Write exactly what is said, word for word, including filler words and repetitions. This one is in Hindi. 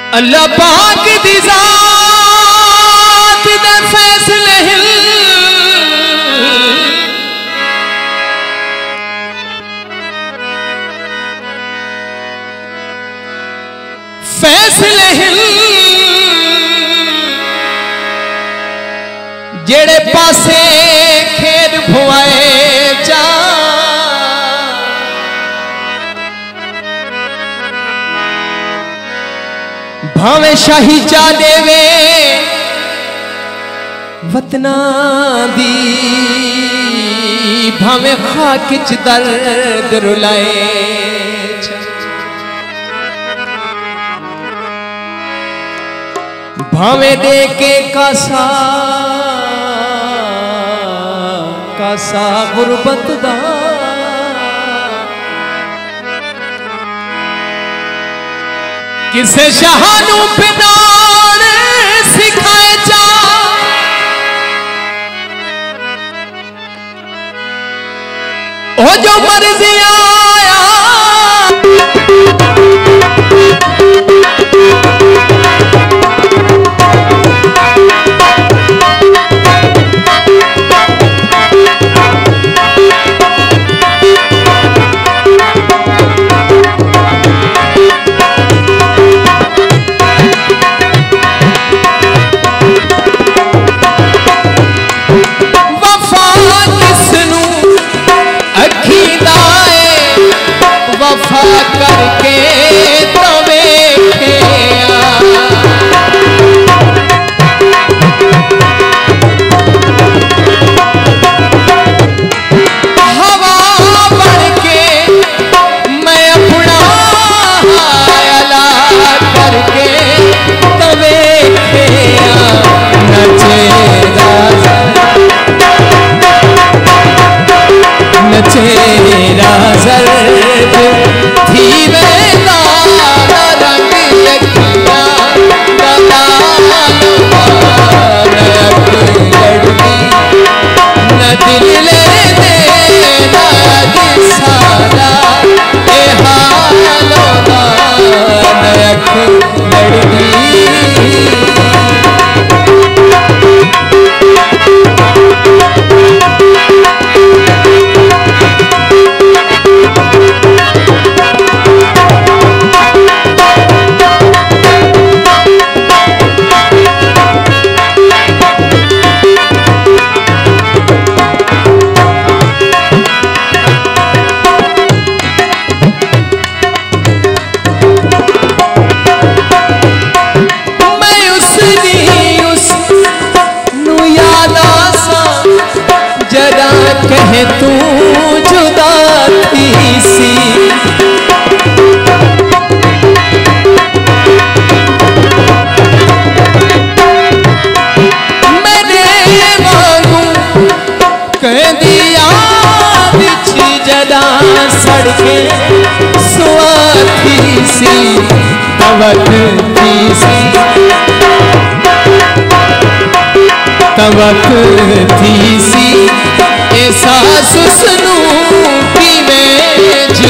अल्लाह पाक दी ज़ात दे फैसले हिल फैसले हिल जेड़े पासे खेद भुआए जा भावे शाही चा देवे वतना दी भावे खाक च दर्द रुलाए भावे दे के कासा कासा गुरबत दा किसे शाहानू पिनाण सिखाए जा ओ जो मर्जी आया वफा करके तो वेखे हवा बन के मैं अपना अला करके तो वेखे नचेरा नचेरा जर थी वेला रंग यकिया न दिल ले दे सारा ए हालो नयक लड़की कहे तू जुदा थी सी मैंने वांगू कह दिया बिछ जदा सड़के सुआ थी सी तवक थी सी तवक थी सी एहसास सुनू कि मैं